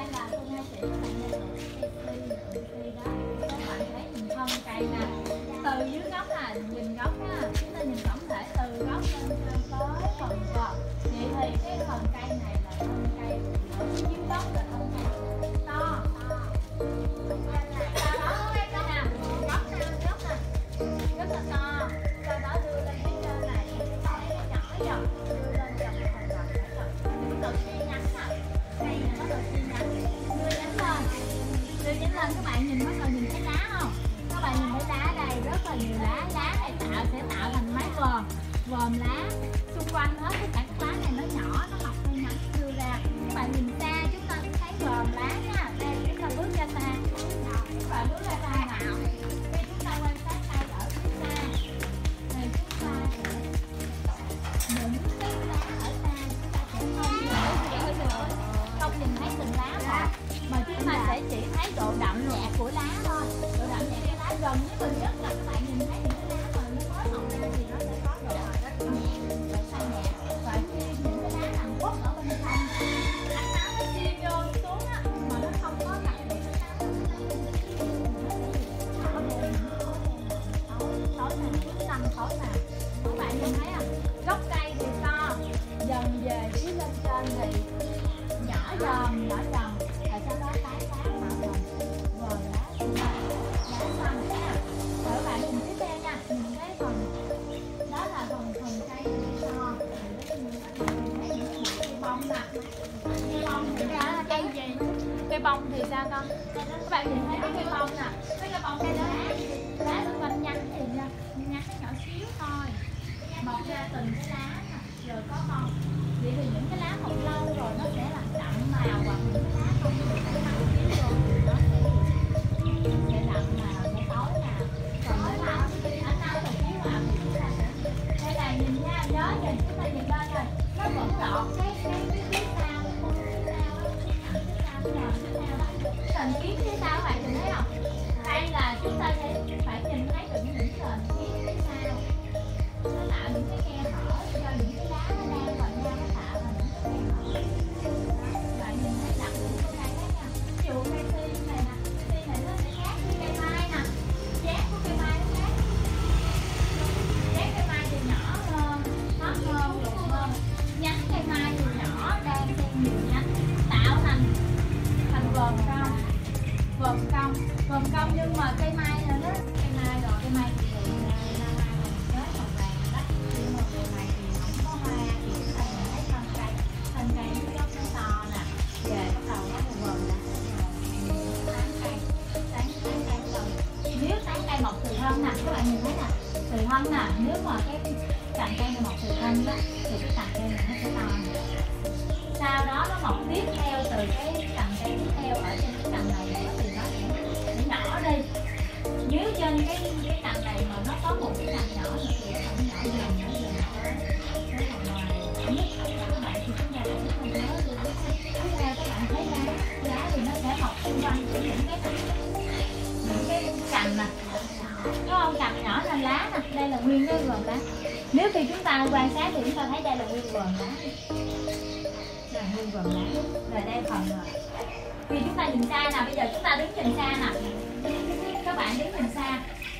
đây là Phương Hai chỉ các bạn đây là cây đó. Các bạn thấy nhìn thân cây nè, từ dưới gốc là nhìn gốc nha, chúng ta nhìn tổng thể từ gốc lên trên tới phần cột. Vậy thì cái phần cây này là thân cây dưới gốc là thân cây to. Sau đó cái nè, gốc nè, rất là to. Sau đó đưa lên phía trên này, thấy nó nhỏ dần, đưa lên dần thành đoạn nhỏ dần. Cái đầu tiên ngắn nè, đây là bắt đầu tiên ngắn, đưa nhánh lên, các bạn nhìn bắt đầu nhìn thấy lá không? Các bạn nhìn thấy lá đây rất là nhiều lá này sẽ tạo thành mấy vòm lá xung quanh hết, tất cả các lá này nó nhỏ, nó mọc hơi ngắn đưa ra. Các bạn nhìn xa chúng ta cũng thấy vòm lá nha. Đây chúng ta bước ra xa, các bạn bước ra xa nào. Khi chúng ta quan sát tay ở phía xa, thì chúng ta những cái lá ở xa chúng ta sẽ không nhìn thấy từng lá một, mà chúng ta sẽ chỉ thấy độ đậm nhẹ của lá thôi. Độ đậm nhẹ của lá gần với mình nhất là các bạn nhìn thấy những cái lá mà nó mới mọc lên thì nó sẽ có độ rất nhẹ, độ xanh nhẹ. Và khi những cái lá nằm quất ở bên trong, ánh nắng nó chia vô xuống á, mà nó không có gặp những cái lá tối nè, tối nè. Các bạn nhìn thấy không? Gốc cây thì to, dần về phía lên trên thì nhỏ dần. Và sau đó tái lá tạo thành vòm lá xanh nha. Các bạn nhìn tiếp theo nha, nhìn thấy phần đó là phần cây to. Nhìn thấy những cây bông nè. Cây bông thì ra là cây gì? Cây bông thì sao con? Các bạn nhìn thấy cái cây bông nè, cái cây bông này lá xung quanh nhánh thì nhánh nó nhỏ xíu thôi, mọc ra từng cái lá nè, rồi có bông. Vậy thì những cái lá mọc lâu rồi nó sẽ làm đậm màu, hoặc những cái lá không được ánh nắng chiếu vô thì nó sẽ đậm màu, sẽ tối nè. Còn nếu mà ánh nắng mà chiếu vào thì chúng ta sẽ đây này, nhìn nha, nhớ nhìn, chúng ta nhìn lên rồi nó vẫn lọt cái phía sau, thành kiến phía sau. Các bạn nhìn thấy không? Đây là chúng ta phải nhìn thấy được những nền kiến phía sau, nó tạo những cái khe hở cho những cái lá nó đang vào nhau, nó tạo ra những cái khe hở. Bạn nhìn thấy đặc điểm của cây khác nha. Ví dụ cây si này nè, si này nó sẽ khác với cây mai nè, giác của cây mai nó khác. Giác cây mai thì nhỏ hơn, thấp hơn, rụng hơn. Nhánh cây mai thì nhỏ, đang xen nhiều nhánh, tạo thành vòm cong. Nhưng mà cây mai là nó cây mai thì thường là mai còn chết hoặc là đất, nhưng mà cây mai thì không có hoa thì chúng ta nhìn thấy thân cây nó gốc nó to nè, về bắt đầu có một vòm lá, tán cây rồi. Nếu tán cây mọc từ thân nè, các bạn nhìn thấy nè, từ thân nè, nếu mà cái cành cây này mọc từ thân đó thì cái cành cây này nó sẽ to nè. Sau đó nó mọc tiếp theo từ cái cành cây tiếp theo ở trên cái cành này nữa thì nó sẽ nhỏ đi. Nếu trên cái cành này mà nó có một cái cành nhỏ nữa thì nó nhỏ dần tới phần ngoài nhất. Các bạn thì chúng ta cũng không nhớ được. Tiếp theo các bạn thấy lá thì nó sẽ mọc xung quanh của những cái cành nè, đúng không? Cành nhỏ thành lá nè, đây là nguyên cái vòm lá. Nếu khi chúng ta quan sát thì chúng ta thấy đây là nguyên vòm lá. Nguyên vòm lá. Rồi đây phần rồi. Khi chúng ta nhìn xa nè, bây giờ chúng ta đứng nhìn xa nè. Các bạn đứng nhìn xa.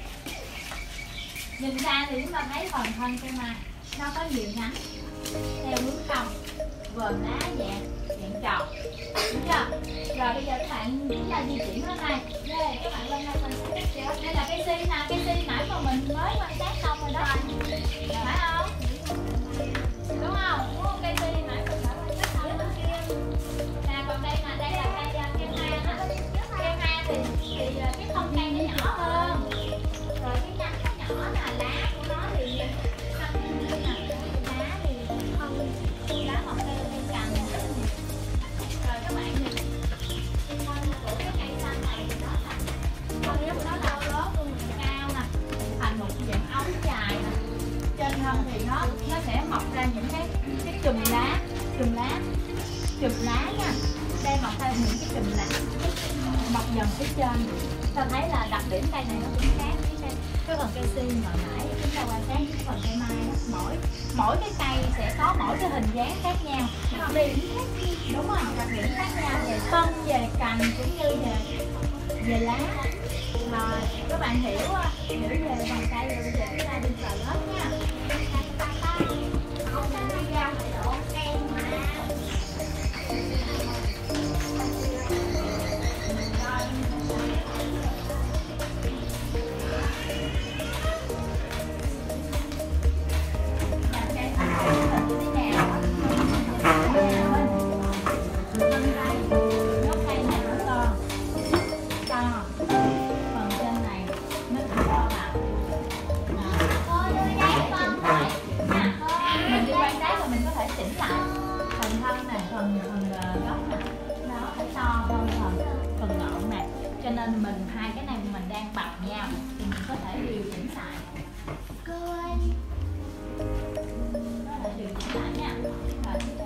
Nhìn xa thì chúng ta thấy phần thân cây mai nó có nhiều nhánh theo hướng cong, vòm lá dạng tròn. Đúng chưa? Rồi bây giờ các bạn chúng ta di chuyển lên đây. Đây, các bạn lên đây quan sát. Đây là cây si nè, cây si nãy mà mình mới quan sát xong rồi đó. Phải không? Đúng không? Đúng không? Cây si nãy mình đã quan sát xong bên kia. Nè, còn đây là cây hoa nè. Cây hoa thì cái thân cây nó nhỏ hơn. Rồi cái nhánh nó nhỏ nè, lá của nó thì xanh nè. Lá thì không, lá mọc theo cây cành rất nhiều. Rồi các bạn nhìn thân của cái cây xanh này thì nó thành thân của nó đau lớn luôn, cao nè, thành một dạng ống dài nè. Trên thân thì nó sẽ mọc ra những cái chùm lá nha. Đây mọc ra những cái chùm lá mọc dần phía trên. Ta thấy là đặc điểm cây này nó cũng khác với cây cái phần cây si hồi nãy chúng ta quan sát cái phần cây mai đó, mỗi cái cây sẽ có mỗi cái hình dáng khác nhau, đặc điểm đúng rồi, đặc điểm khác nhau về thân, về cành cũng như về lá. Rồi các bạn hiểu về vòng cây rồi, bây giờ chúng ta đi vào lớp nha. Cho nên mình hai cái này mình đang bằng nhau thì mình có thể điều chỉnh lại. Đó là điều chỉnh lại nha. Rồi